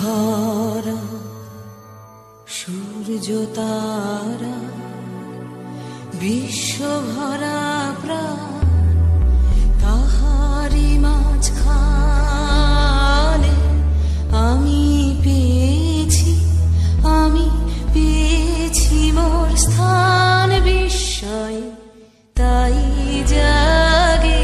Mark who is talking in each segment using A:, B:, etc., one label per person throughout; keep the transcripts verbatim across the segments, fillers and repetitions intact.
A: ভরা সূর্য তারা বিশ্ব ভরা প্রাণ তাহারি মাঝখানে আমি পেয়েছি আমি পেয়েছি মোর স্থান বিস্ময় তাই জাগে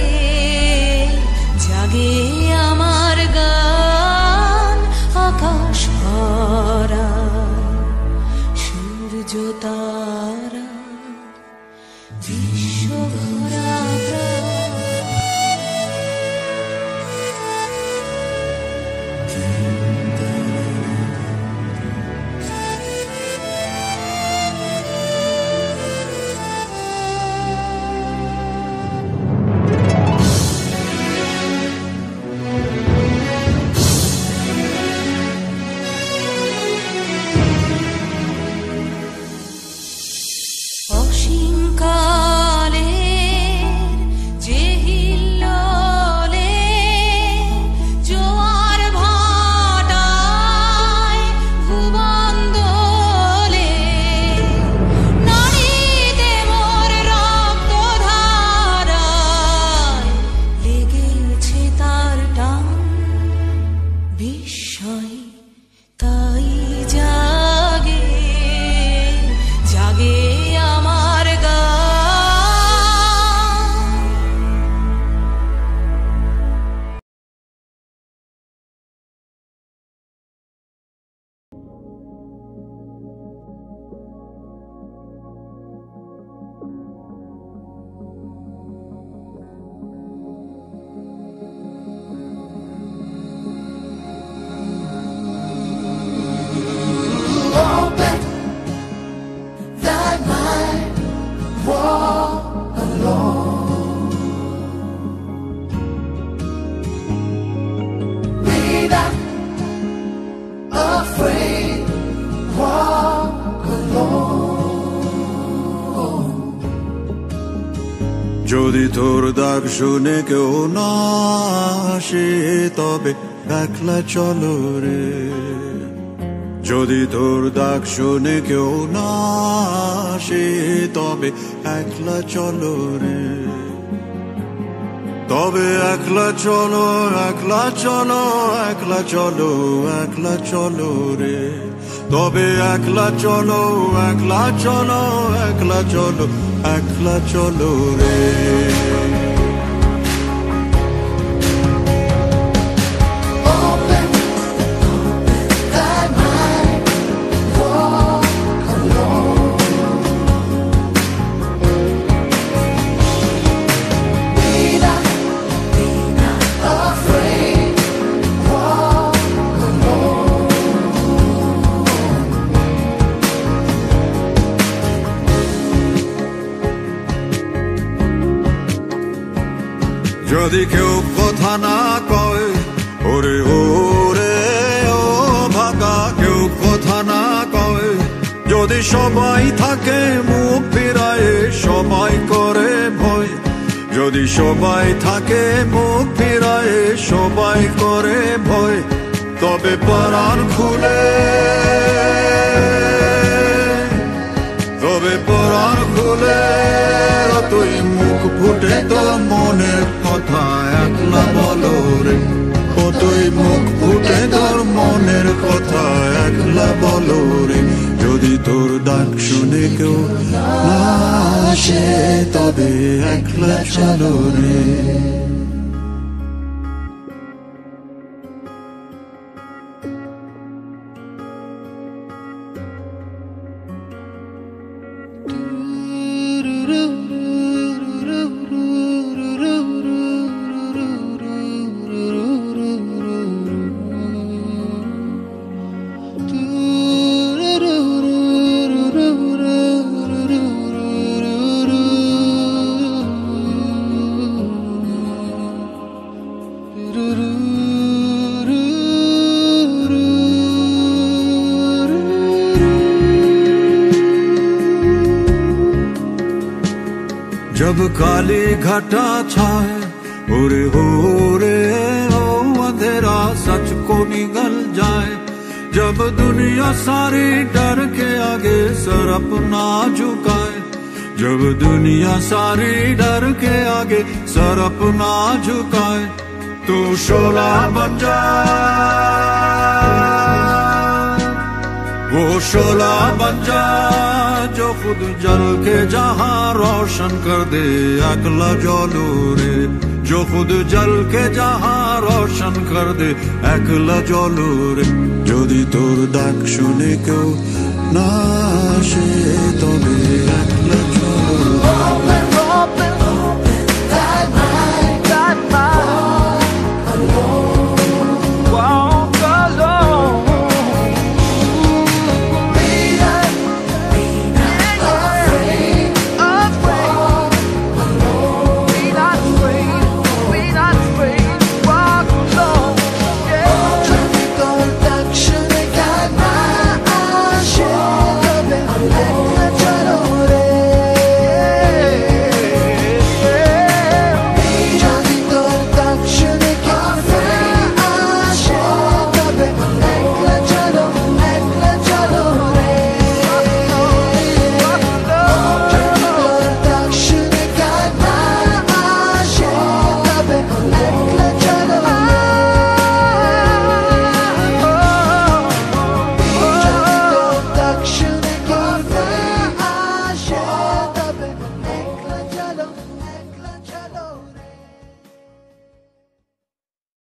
A: জাগে আমার গান আকাশ ভরা সূর্য তারা বিশ্ব ভরা
B: যদি তোর ডাক শুনে কেউ না আসে তবে একলা চলো রে যদি তোর ডাক শুনে কেউ না আসে তবে একলা চলো রে তবে একলা চলো একলা চলো একলা চলো একলা চলো রে তবে একলা চলো একলা চলো একলা চলো একলা চলো রে যদি কেউ কথা না কয় ওরে ওরে ও ভাগা কেউ কথা না কয় যদি সবাই থাকে মুখ ফিরায় সবাই করে ভয় যদি সবাই থাকে মুখ ফিরায় সবাই করে ভয় তবে পরাণ খুলে তবে পরাণ খুলে তুই মুখ ফুটে তোর মনের কথা একলা বলো রে ও তুই মুখ ফুটে তোর মনের কথা একলা বলো রে যদি তোর ডাক শুনে কেউ না আসে তবে একলা চলো রে जब काली घटा छाए ओरे हो रे ओ अंधेरा सच को निगल जाए जब दुनिया सारी डर के आगे सर अपना झुकाए, जब दुनिया सारी डर के आगे सर अपना झुकाए, तू शोला बन जा, वो शोला बन जा जो खुद जल के जहां रोशन कर दे। अकला जलो रे जो खुद जल के जहां रोशन कर दे, একলা জলো রে। যদি তোর ডাক শুনে কেউ না আসে তবে একলা